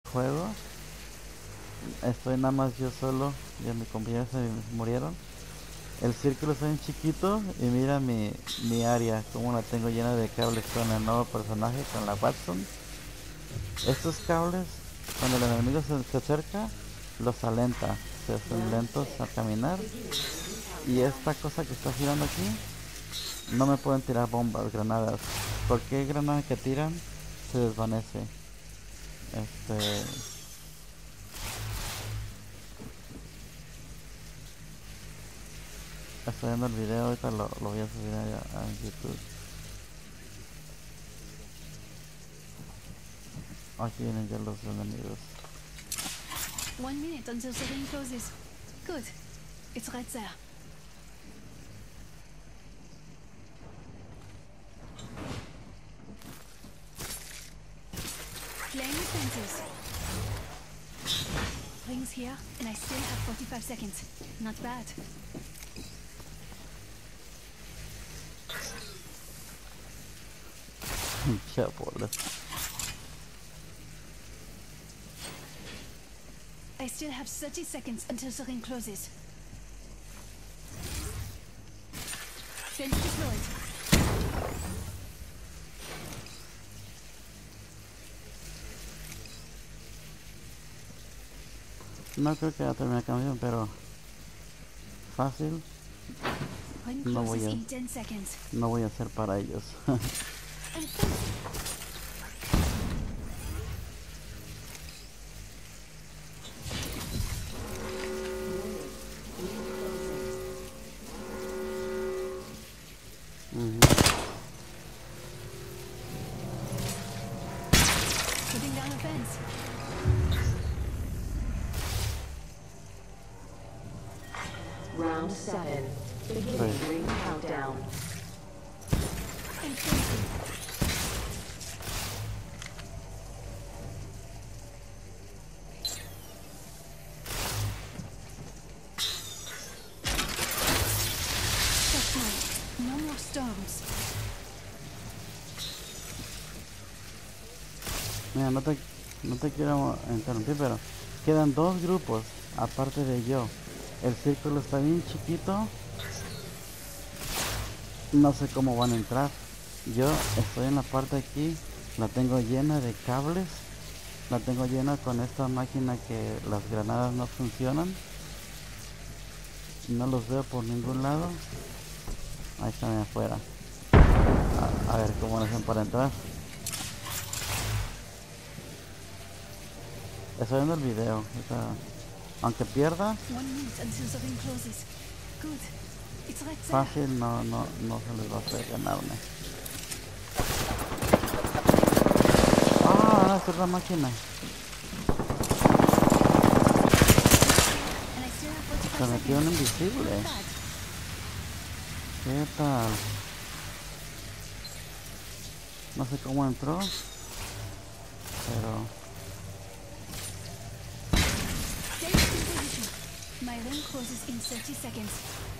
juego. Estoy nada más yo solo, ya mis compañeros se murieron. El círculo está bien chiquito y mira mi área, como la tengo llena de cables con el nuevo personaje, con la Watson. Estos cables, cuando el enemigo se acerca, los alenta, se hacen lentos al caminar. Y esta cosa que está girando aquí, no me pueden tirar bombas, granadas. Cualquier granada que tiran, se desvanece. Estoy viendo el video, ahorita lo voy a subir a YouTube. Aquí vienen ya los enemigos. 1 minute until the ring closes. Good. It's right there. Playing with fences. Rings here, and I still have 45 seconds. Not bad. Ya bolas. I still have 30 seconds until the ring closes. Fence deployed. No creo que va a terminar el camión, pero fácil Ring no closes in 10 seconds. voy a hacer para ellos. And fence. Putting down a fence. Round 7. Beginning ring countdown. And fencing. Checkpoint. No more storms. Mira, no te quiero interrumpir, pero quedan dos grupos, aparte de yo. El círculo está bien chiquito. No sé cómo van a entrar. Yo estoy en la parte aquí, la tengo llena de cables. La tengo llena con esta máquina que las granadas no funcionan. No los veo por ningún lado. Ahí están afuera. A ver cómo lo hacen para entrar. Estoy viendo el video. Aunque pierda, 1 minute until the ring closes. Good. It's right there. fácil no se les va a hacer ganarme. Ah, van a hacer la máquina. And I still have 45 Se metió un seconds. invisible. Not bad. ¿Qué tal? No sé cómo entró, pero Stay in position. My ring closes in 30 seconds.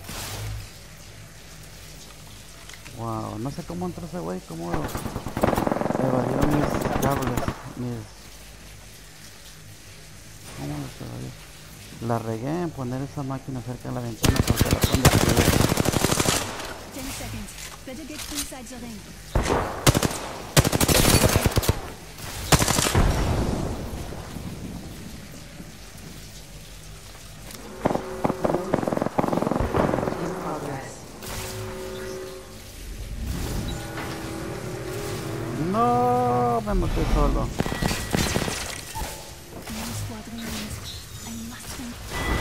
wow, no sé cómo entró ese güey, cómo evadió mis cables, ¿cómo los evadió? La regué en poner esa máquina cerca de la ventana porque la pueden destruir. 10 seconds. Better get inside the ring. In progress. No, me maté solo. One squad remains. I must win.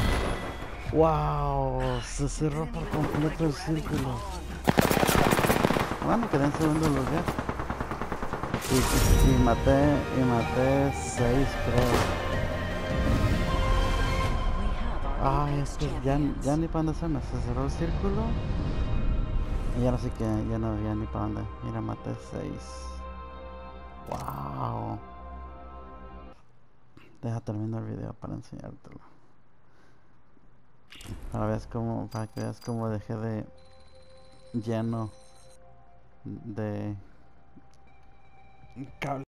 Wow, se cerró por completo el círculo. Bueno, quedé en segundo lugar. Y maté 6, creo. We have our Ay, Apex es que champions. ya ni para dónde se cerró el círculo. Y ya no sé qué, ya no había ni para dónde. Mira, maté 6. Wow. Deja terminar el video para enseñártelo. Para que veas cómo dejé de lleno de cable.